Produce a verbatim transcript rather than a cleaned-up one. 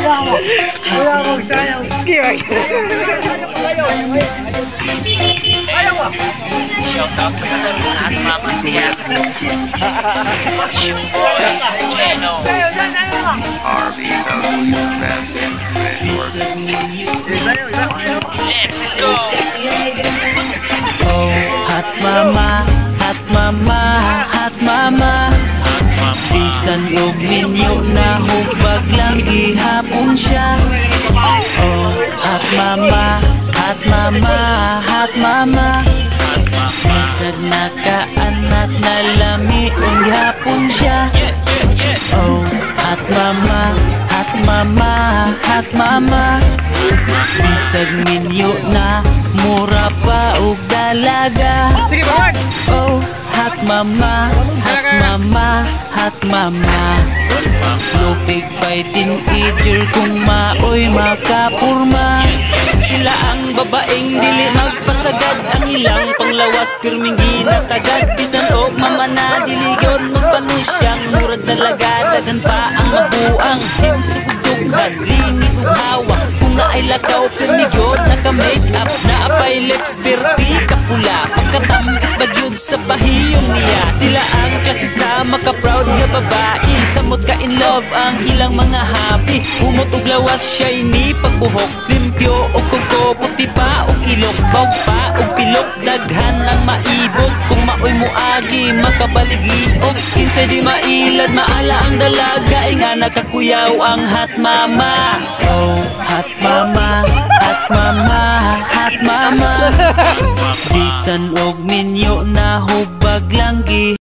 Wala akong sayang. Shout out to the lahat mama niya. It's your boy, Jeno. R B W Fast Networks. Let's go! Oh, hot mama, hot mama, hot mama. Bisan og minyo na hubag lang gihapon siya. Oh, hot mama, hot mama, hot mama. Bisag nakaanat na lami ung gihapon siya. Oh, hot mama, hot mama, hot mama. Bisag minyo na mura pa og dalaga. Sige, bawag! Oh, hot mama, hot mama, hot mama. Lupig pa'y teenager kung maoy makapurma. Sila ang babaeng dili magpasagad, ang ilang panglawas pirming ginatagad. Bisan og mama na diligon magpanusyang murag dalaga, dagan pa ang mabuang himsog ug dughan, lingid ug hawak. Kung naay lakaw pirmigod naka-make up, naapay lips birti kapula, pagkatamis bagyod sa bahiyong niya. Sila ang klase sa maka-proud nga babae, samot ka in love ang ilang mga happy. Humot og lawas shiny pagbuhok, limpyo og kuko, puti pa og ilok, bawg pa og pilok, daghan ang maibog. Kung maoy mo agi makabaligi og kinsa di mailad, maala ang dalaga ay nga nakakuyaw ang hot mama. Oh, hot mama, hot mama, hot mama. Bisan og minyo na hubag lang gi